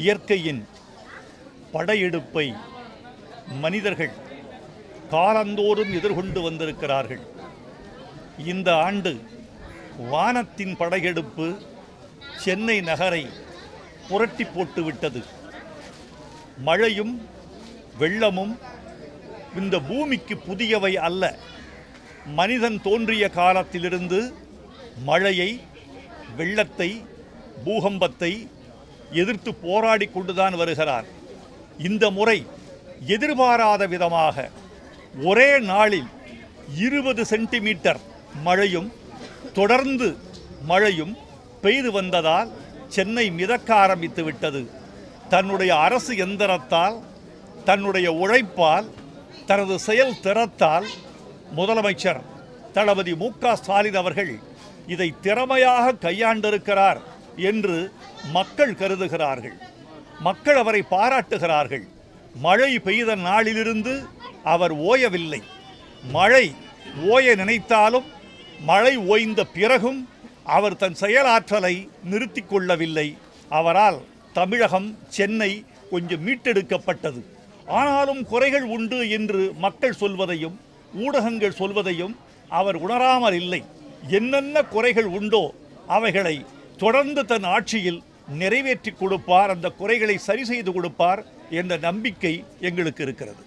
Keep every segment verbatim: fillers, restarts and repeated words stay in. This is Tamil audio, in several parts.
இயற்கையின் படையெடுப்பை மனிதர்கள் காலந்தோறும் எதிர்கொண்டு வந்திருக்கிறார்கள். இந்த ஆண்டு வானத்தின் படையெடுப்பு சென்னை நகரை புரட்டி போட்டுவிட்டது. மழையும் வெள்ளமும் இந்த பூமிக்கு புதியவை அல்ல. மனிதன் தோன்றிய காலத்திலிருந்து மழையை, வெள்ளத்தை, பூகம்பத்தை எதிர்த்து போராடி கொண்டுதான் வருகிறார். இந்த முறை எதிர்பாராத விதமாக ஒரே நாளில் இருபது சென்டிமீட்டர் மழையும் தொடர்ந்து மழையும் பெய்து வந்ததால் சென்னை மிதக்க ஆரம்பித்து விட்டது. தன்னுடைய அரசு எந்திரத்தால், தன்னுடைய உழைப்பால், தனது செயல் திறத்தால் முதலமைச்சர் தளபதி மு க ஸ்டாலின் அவர்கள் இதை திறமையாக கையாண்டிருக்கிறார் என்று மக்கள் கருதுகிறார்கள். மக்கள் அவரை பாராட்டுகிறார்கள். மழை பெய்த நாளிலிருந்து அவர் ஓயவில்லை. மழை ஓய நினைத்தாலும் மழை ஓய்ந்த பிறகும் அவர் தன் செயலாற்றலை நிறுத்தி கொள்ளவில்லை. அவரால் தமிழகம், சென்னை கொஞ்சம் மீட்டெடுக்கப்பட்டது. ஆனாலும் குறைகள் உண்டு என்று மக்கள் சொல்வதையும் ஊடகங்கள் சொல்வதையும் அவர் உணராமல் இல்லை. என்னென்ன குறைகள் உண்டோ அவைகளை தொடர்ந்து தன் ஆட்சியில் நிறைவேற்றி கொடுப்பார், அந்த குறைகளை சரி செய்து கொடுப்பார் என்ற நம்பிக்கை எங்களுக்கு இருக்கிறது.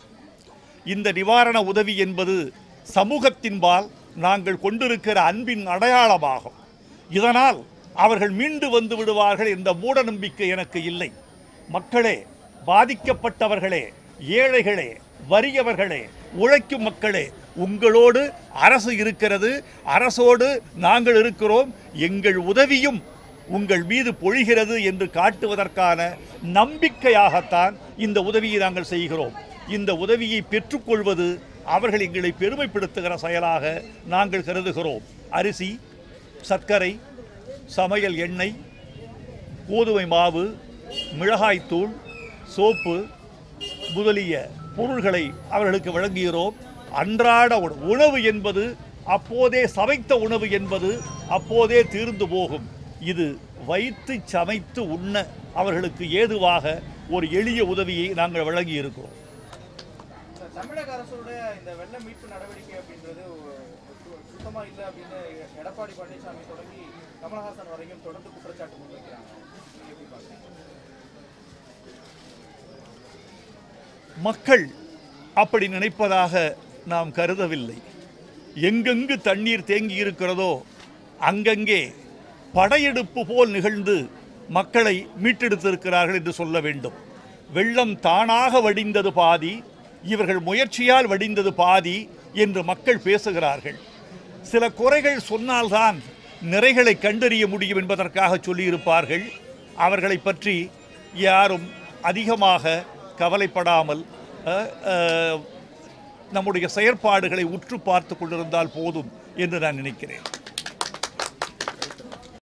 இந்த நிவாரண உதவி என்பது சமூகத்தின்பால் நாங்கள் கொண்டிருக்கிற அன்பின் அடையாளமாகும். இதனால் அவர்கள் மீண்டு வந்து விடுவார்கள் என்ற மூட நம்பிக்கை எனக்கு இல்லை. மக்களே, பாதிக்கப்பட்டவர்களே, ஏழைகளே, வறியவர்களே, உழைக்கும் மக்களே, உங்களோடு அரசு இருக்கிறது, அரசோடு நாங்கள் இருக்கிறோம், எங்கள் உதவியும் உங்கள் மீது பொழிகிறது என்று காட்டுவதற்கான நம்பிக்கையாகத்தான் இந்த உதவியை நாங்கள் செய்கிறோம். இந்த உதவியை பெற்றுக்கொள்வது அவர்கள் எங்களை பெருமைப்படுத்துகிற செயலாக நாங்கள் கருதுகிறோம். அரிசி, சர்க்கரை, சமையல் எண்ணெய், கோதுமை மாவு, மிளகாய்த்தூள், சோப்பு முதலிய பொருள்களை அவர்களுக்கு வழங்குகிறோம். அன்றாட உணவு என்பது அப்போதே சமைத்த உணவு என்பது அப்போதே தீர்ந்து போகும். இது வைத்து சமைத்து உண்ண அவர்களுக்கு ஏதுவாக ஒரு எளிய உதவியை நாங்கள் வழங்கி இருக்கிறோம். தமிழக அரசோட இந்த வெள்ள மீட்பு நடவடிக்கை அப்படின்றது சுத்தமா இல்லை அப்படின்னு எடப்பாடி பழனிசாமி தொடங்கி கமல்ஹாசன் வரைக்கும் தொடர்ந்து குற்றச்சாட்டு முன்வைக்கிறாங்க. மக்கள் அப்படி நினைப்பதாக நாம் கருதவில்லை. எங்கெங்கு தண்ணீர் தேங்கி இருக்கிறதோ அங்கங்கே படையெடுப்பு போல் நிகழ்ந்து மக்களை மீட்டெடுத்திருக்கிறார்கள் என்று சொல்ல வேண்டும். வெள்ளம் தானாக வடிந்தது பாதி, இவர்கள் முயற்சியால் வடிந்தது பாதி என்று மக்கள் பேசுகிறார்கள். சில குறைகள் சொன்னால்தான் நிறைகளை கண்டறிய முடியும் என்பதற்காக சொல்லியிருப்பார்கள். அவர்களை பற்றி யாரும் அதிகமாக கவலைப்படாமல் நம்முடைய செயற்பாடுகளை உற்று பார்த்து கொண்டிருந்தால் போதும் என்று நான் நினைக்கிறேன்.